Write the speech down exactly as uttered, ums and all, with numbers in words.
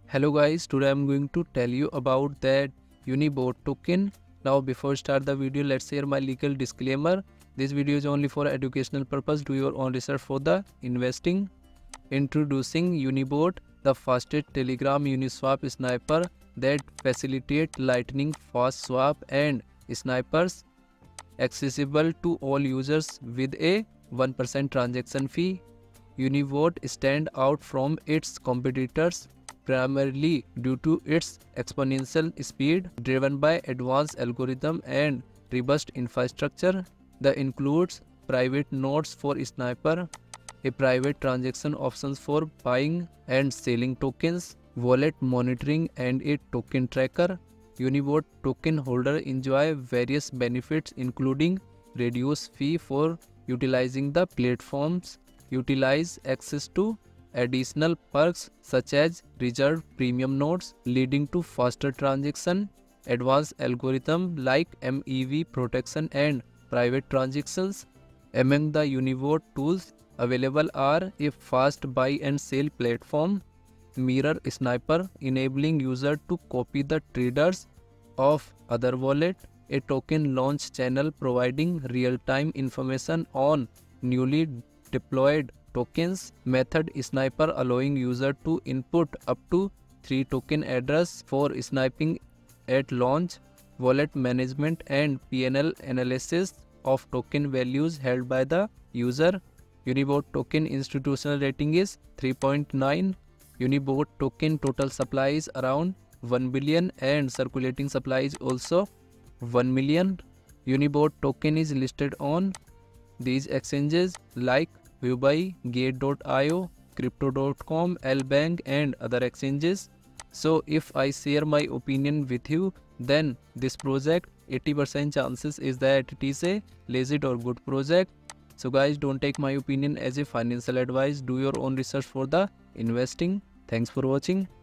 Hello guys, today I'm going to tell you about that Unibot token. Now before start the video, let's share my legal disclaimer. This video is only for educational purpose. Do your own research for the investing. Introducing Unibot, the fastest Telegram Uniswap sniper that facilitate lightning fast swap and snipers, accessible to all users with a one percent transaction fee. Unibot stand out from its competitors primarily due to its exponential speed driven by advanced algorithm and robust infrastructure that includes private nodes for sniper, a private transaction options for buying and selling tokens, wallet monitoring and a token tracker. Unibot token holder enjoy various benefits including reduced fee for utilizing the platforms, utilize access to additional perks such as reserved premium nodes leading to faster transaction, advanced algorithm like M E V protection and private transactions. Among the Unibot tools available are a fast buy and sell platform, Mirror Sniper enabling user to copy the traders of other wallet, a token launch channel providing real-time information on newly deployed tokens, method Sniper allowing user to input up to three token address for sniping at launch, wallet management and P and L analysis of token values held by the user. Unibot token institutional rating is three point nine. Unibot token total supply is around one billion and circulating supply is also one million. Unibot token is listed on these exchanges like Huobi, Gate dot i o, Crypto dot com, Lbank and other exchanges. So if I share my opinion with you, then this project eighty percent chances is that it is a legit or good project. So guys, don't take my opinion as a financial advice. Do your own research for the investing. Thanks for watching.